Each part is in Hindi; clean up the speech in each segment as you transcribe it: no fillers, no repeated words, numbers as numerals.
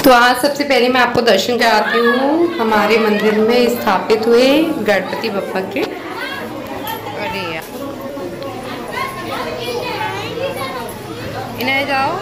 तो आज सबसे पहले मैं आपको दर्शन कराती हूँ हमारे मंदिर में स्थापित हुए गणपति बप्पा के। अरे यार इन्हें जाओ।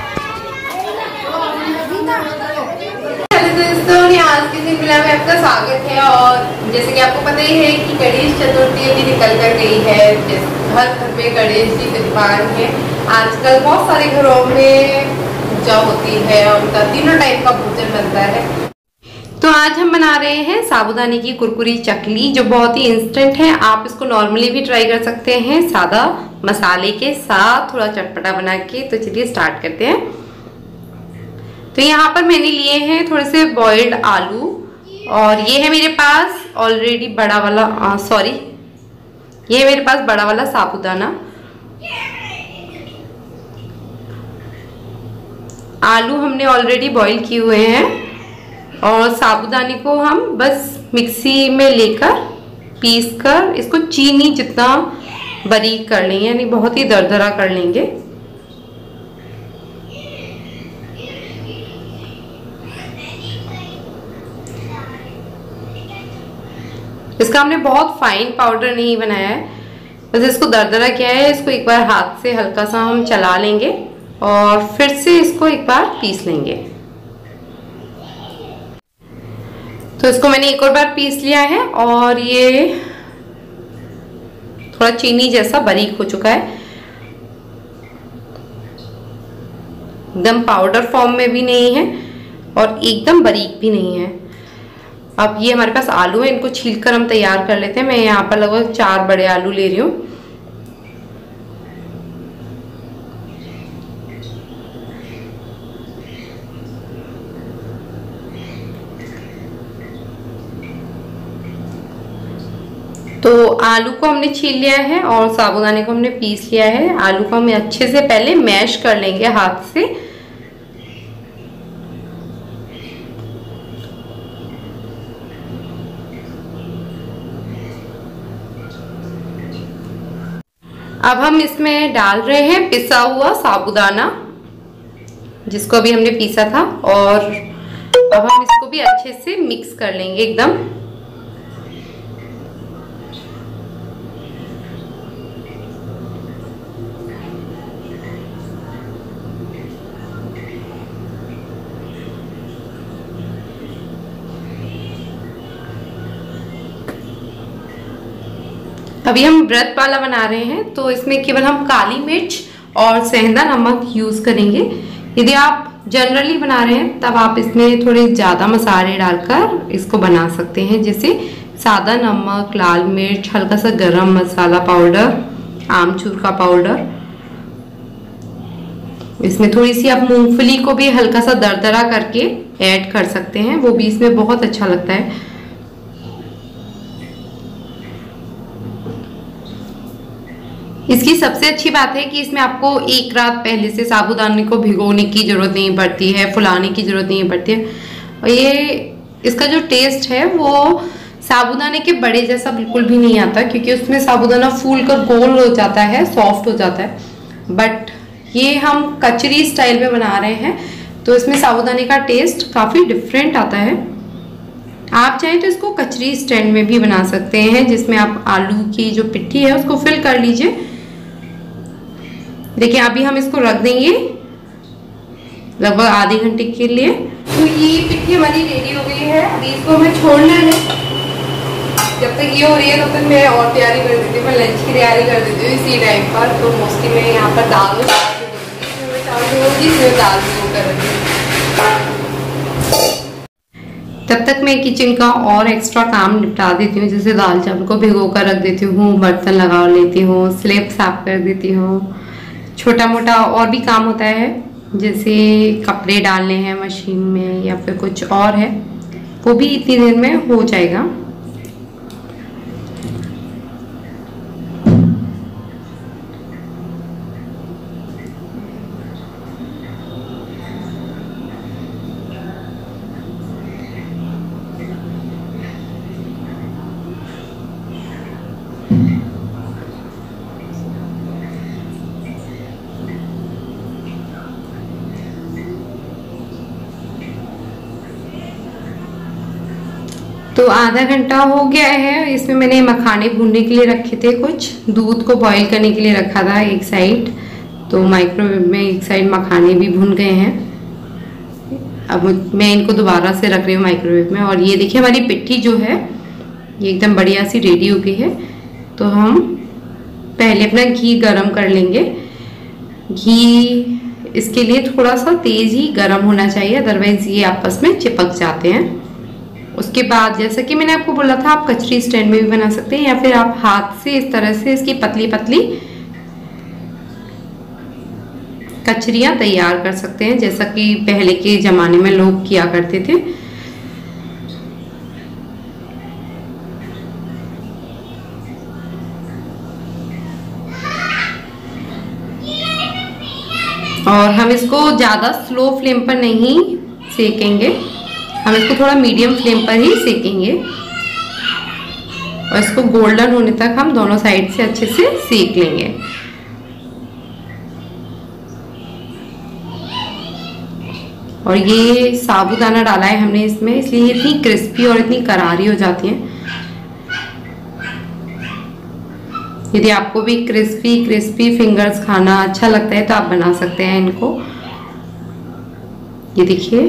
दोस्तों आज के दिन मिला में आपका स्वागत है। और जैसे कि आपको पता ही है कि गणेश चतुर्थी अभी निकल कर गई है। हर घर में गणेश जी विद्यमान है। आजकल बहुत सारे घरों में पूजा होती है और उनका तीनों टाइप का भोजन बनता है। तो आज हम बना रहे हैं साबूदाने की कुरकुरी चकली, जो बहुत ही इंस्टेंट है। आप इसको नॉर्मली भी ट्राई कर सकते हैं सादा मसाले के साथ, थोड़ा चटपटा बना के। तो चलिए स्टार्ट करते हैं। तो यहाँ पर मैंने लिए हैं थोड़े से बॉइल्ड आलू, और ये है मेरे पास ऑलरेडी बड़ा वाला ये है मेरे पास बड़ा वाला साबूदाना। आलू हमने ऑलरेडी बॉईल किए हुए हैं और साबूदाने को हम बस मिक्सी में लेकर पीस कर इसको चीनी जितना बारीक कर लेंगे, यानी बहुत ही दरदरा कर लेंगे। इसका हमने बहुत फाइन पाउडर नहीं बनाया है, बस इसको दरदरा किया है। इसको एक बार हाथ से हल्का सा हम चला लेंगे और फिर से इसको एक बार पीस लेंगे। तो इसको मैंने एक और बार पीस लिया है और ये थोड़ा चीनी जैसा बारीक हो चुका है। एकदम पाउडर फॉर्म में भी नहीं है और एकदम बारीक भी नहीं है। अब ये हमारे पास आलू है, इनको छीलकर हम तैयार कर लेते हैं। मैं यहाँ पर लगभग 4 बड़े आलू ले रही हूँ। तो आलू को हमने छील लिया है और साबूदाने को हमने पीस लिया है। आलू को हम अच्छे से पहले मैश कर लेंगे हाथ से। अब हम इसमें डाल रहे हैं पिसा हुआ साबूदाना, जिसको अभी हमने पीसा था, और अब हम इसको भी अच्छे से मिक्स कर लेंगे एकदम। अभी हम व्रत वाला बना रहे हैं, तो इसमें केवल हम काली मिर्च और सेंधा नमक यूज करेंगे। यदि आप जनरली बना रहे हैं तब आप इसमें थोड़े ज़्यादा मसाले डालकर इसको बना सकते हैं, जैसे सादा नमक, लाल मिर्च, हल्का सा गरम मसाला पाउडर, आमचूर का पाउडर। इसमें थोड़ी सी आप मूंगफली को भी हल्का सा दरदरा करके ऐड कर सकते हैं, वो भी इसमें बहुत अच्छा लगता है। इसकी सबसे अच्छी बात है कि इसमें आपको एक रात पहले से साबूदाने को भिगोने की जरूरत नहीं पड़ती है, फुलाने की जरूरत नहीं पड़ती है। और ये इसका जो टेस्ट है वो साबूदाने के बड़े जैसा बिल्कुल भी नहीं आता, क्योंकि उसमें साबूदाना फूल कर गोल हो जाता है, सॉफ्ट हो जाता है। बट ये हम कचरी स्टाइल में बना रहे हैं, तो इसमें साबूदाने का टेस्ट काफ़ी डिफरेंट आता है। आप चाहें तो इसको कचरी स्टैंड में भी बना सकते हैं, जिसमें आप आलू की जो पिट्ठी है उसको फिल कर लीजिए। देखिए अभी हम इसको रख देंगे लगभग आधे घंटे के लिए। तो ये पिट्ठी हमारी रेडी हो गई है। अभी इसको हमें छोड़ना है। जब तक ये हो रही है तब तक मैं और तैयारी कर देती हूँ। मैं लंच की तैयारी कर देती हूँ इसी टाइम पर। तो मोस्टली मैं यहाँ पर दाल तब तक मैं किचन का और एक्स्ट्रा काम निपटा देती हूँ, जैसे दाल चावल को भिगो कर रख देती हूँ, बर्तन लगा लेती हूँ, स्लैब साफ कर देती हूँ। छोटा मोटा और भी काम होता है, जैसे कपड़े डालने हैं मशीन में या फिर कुछ और है, वो भी इतनी देर में हो जाएगा। तो आधा घंटा हो गया है। इसमें मैंने मखाने भूनने के लिए रखे थे, कुछ दूध को बॉईल करने के लिए रखा था एक साइड, तो माइक्रोवेव में एक साइड मखाने भी भून गए हैं। अब मैं इनको दोबारा से रख रही हूँ माइक्रोवेव में। और ये देखिए हमारी पिट्ठी जो है ये एकदम बढ़िया सी रेडी हो गई है। तो हम पहले अपना घी गरम कर लेंगे। घी इसके लिए थोड़ा सा तेज ही गरम होना चाहिए, अदरवाइज ये आपस में चिपक जाते हैं। उसके बाद जैसा कि मैंने आपको बोला था, आप कचरी स्टैंड में भी बना सकते हैं, या फिर आप हाथ से इस तरह से इसकी पतली पतली कचरियाँ तैयार कर सकते हैं, जैसा कि पहले के ज़माने में लोग किया करते थे। और हम इसको ज़्यादा स्लो फ्लेम पर नहीं सेकेंगे, हम इसको थोड़ा मीडियम फ्लेम पर ही सेकेंगे। और इसको गोल्डन होने तक हम दोनों साइड से अच्छे से सेक लेंगे। और ये साबूदाना डाला है हमने इसमें, इसलिए इतनी क्रिस्पी और इतनी करारी हो जाती हैं। यदि आपको भी क्रिस्पी फिंगर्स खाना अच्छा लगता है तो आप बना सकते हैं इनको। ये देखिए,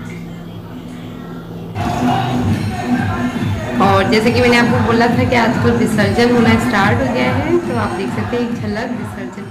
और जैसे कि मैंने आपको बोला था कि आजकल विसर्जन होना स्टार्ट हो गया है, तो आप देख सकते हैं एक झलक विसर्जन